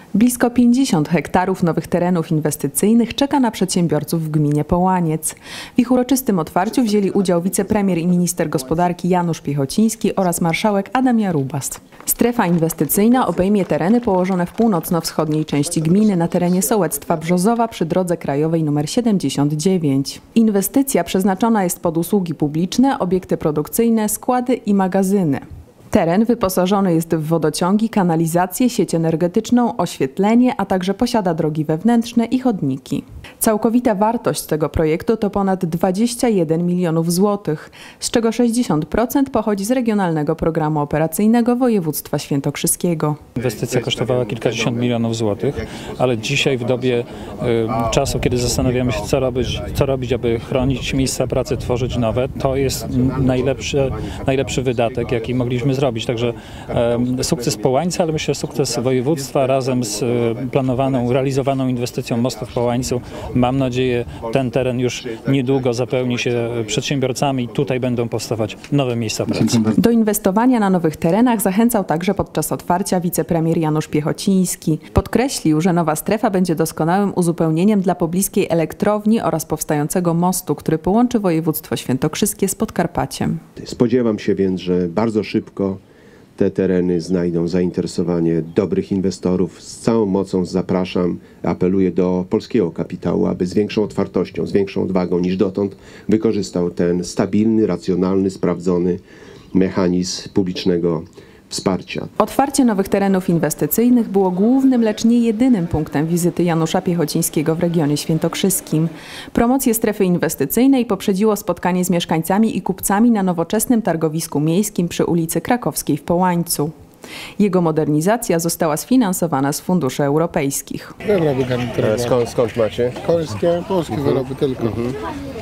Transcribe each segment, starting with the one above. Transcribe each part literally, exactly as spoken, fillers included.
Blisko pięćdziesiąt hektarów nowych terenów inwestycyjnych czeka na przedsiębiorców w gminie Połaniec. W ich uroczystym otwarciu wzięli udział wicepremier i minister gospodarki Janusz Piechociński oraz marszałek Adam Jarubas. Strefa inwestycyjna obejmie tereny położone w północno-wschodniej części gminy na terenie sołectwa Brzozowa przy drodze krajowej nr siedemdziesiąt dziewięć. Inwestycja przeznaczona jest pod usługi publiczne, obiekty produkcyjne, składy i magazyny. Teren wyposażony jest w wodociągi, kanalizację, sieć energetyczną, oświetlenie, a także posiada drogi wewnętrzne i chodniki. Całkowita wartość tego projektu to ponad dwadzieścia jeden milionów złotych, z czego sześćdziesiąt procent pochodzi z Regionalnego Programu Operacyjnego Województwa Świętokrzyskiego. Inwestycja kosztowała kilkadziesiąt milionów złotych, ale dzisiaj w dobie y, czasu, kiedy zastanawiamy się, co robić, co robić, aby chronić miejsca pracy, tworzyć nowe, to jest najlepszy, najlepszy wydatek, jaki mogliśmy zrobić. Także y, sukces Połańca, ale myślę sukces województwa razem z y, planowaną, realizowaną inwestycją mostu w Połańcu. Mam nadzieję, ten teren już niedługo zapełni się przedsiębiorcami i tutaj będą powstawać nowe miejsca pracy. Do inwestowania na nowych terenach zachęcał także podczas otwarcia wicepremier Janusz Piechociński. Podkreślił, że nowa strefa będzie doskonałym uzupełnieniem dla pobliskiej elektrowni oraz powstającego mostu, który połączy województwo świętokrzyskie z Podkarpaciem. Spodziewam się więc, że bardzo szybko te tereny znajdą zainteresowanie dobrych inwestorów. Z całą mocą zapraszam, apeluję do polskiego kapitału, aby z większą otwartością, z większą odwagą niż dotąd wykorzystał ten stabilny, racjonalny, sprawdzony mechanizm publicznego wsparcia. Otwarcie nowych terenów inwestycyjnych było głównym, lecz nie jedynym punktem wizyty Janusza Piechocińskiego w regionie świętokrzyskim. Promocję strefy inwestycyjnej poprzedziło spotkanie z mieszkańcami i kupcami na nowoczesnym targowisku miejskim przy ulicy Krakowskiej w Połańcu. Jego modernizacja została sfinansowana z funduszy europejskich. Wyroby garniturowe. Skąd, skąd macie? Polskie, polskie mhm. wyroby tylko. Mhm.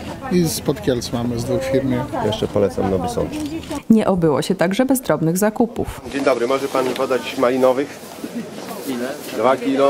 I spod Kielc mamy z dwóch firm. Jeszcze polecam Nowy Sącz. Nie obyło się także bez drobnych zakupów. Dzień dobry, może pan mi podać malinowych? Ile? Dwa kilo.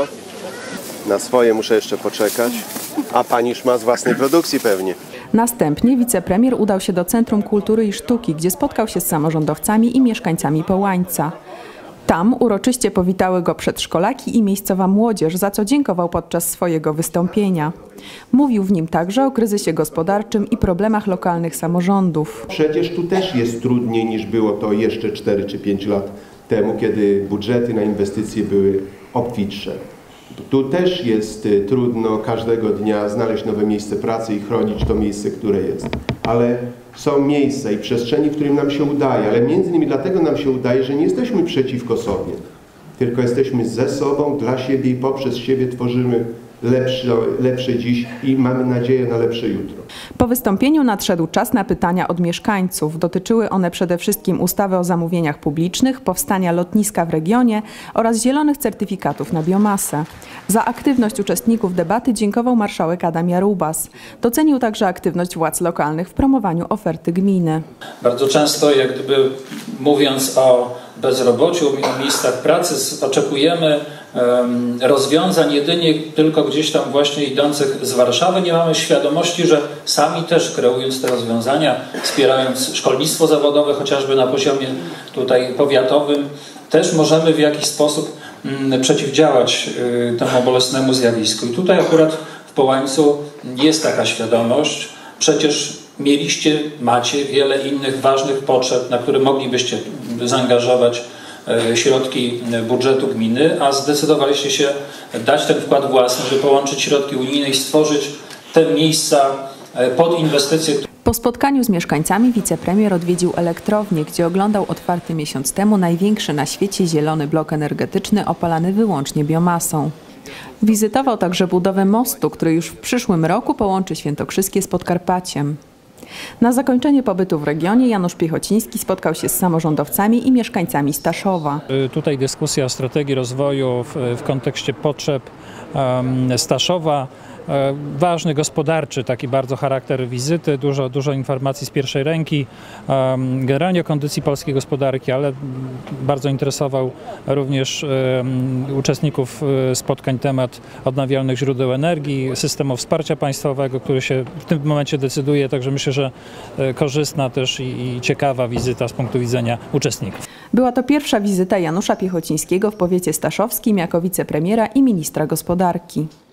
Na swoje muszę jeszcze poczekać. A pani już ma z własnej produkcji pewnie. Następnie wicepremier udał się do Centrum Kultury i Sztuki, gdzie spotkał się z samorządowcami i mieszkańcami Połańca. Tam uroczyście powitały go przedszkolaki i miejscowa młodzież, za co dziękował podczas swojego wystąpienia. Mówił w nim także o kryzysie gospodarczym i problemach lokalnych samorządów. Przecież tu też jest trudniej niż było to jeszcze cztery czy pięć lat temu, kiedy budżety na inwestycje były obfitsze. Tu też jest trudno każdego dnia znaleźć nowe miejsce pracy i chronić to miejsce, które jest. Ale są miejsca i przestrzeni, w którym nam się udaje, ale między innymi dlatego nam się udaje, że nie jesteśmy przeciwko sobie, tylko jesteśmy ze sobą, dla siebie i poprzez siebie tworzymy lepsze, lepsze dziś i mamy nadzieję na lepsze jutro. Po wystąpieniu nadszedł czas na pytania od mieszkańców. Dotyczyły one przede wszystkim ustawy o zamówieniach publicznych, powstania lotniska w regionie oraz zielonych certyfikatów na biomasę. Za aktywność uczestników debaty dziękował marszałek Adam Jarubas. Docenił także aktywność władz lokalnych w promowaniu oferty gminy. Bardzo często, jak gdyby mówiąc o bezrobociu, o miejscach pracy, oczekujemy um, rozwiązań jedynie tylko gdzieś tam właśnie idących z Warszawy. Nie mamy świadomości, że sami też kreując te rozwiązania, wspierając szkolnictwo zawodowe chociażby na poziomie tutaj powiatowym, też możemy w jakiś sposób um, przeciwdziałać y, temu bolesnemu zjawisku. I tutaj akurat w Połańcu jest taka świadomość. Przecież mieliście, macie wiele innych ważnych potrzeb, na które moglibyście zaangażować środki budżetu gminy, a zdecydowaliście się dać ten wkład własny, żeby połączyć środki unijne i stworzyć te miejsca pod inwestycje. Po spotkaniu z mieszkańcami wicepremier odwiedził elektrownię, gdzie oglądał otwarty miesiąc temu największy na świecie zielony blok energetyczny opalany wyłącznie biomasą. Wizytował także budowę mostu, który już w przyszłym roku połączy Świętokrzyskie z Podkarpaciem. Na zakończenie pobytu w regionie Janusz Piechociński spotkał się z samorządowcami i mieszkańcami Staszowa. Tutaj dyskusja o strategii rozwoju w, w kontekście potrzeb um, Staszowa. Ważny gospodarczy taki bardzo charakter wizyty, dużo, dużo informacji z pierwszej ręki, generalnie o kondycji polskiej gospodarki, ale bardzo interesował również uczestników spotkań temat odnawialnych źródeł energii, systemu wsparcia państwowego, który się w tym momencie decyduje, także myślę, że korzystna też i, i ciekawa wizyta z punktu widzenia uczestników. Była to pierwsza wizyta Janusza Piechocińskiego w powiecie staszowskim jako wicepremiera i ministra gospodarki.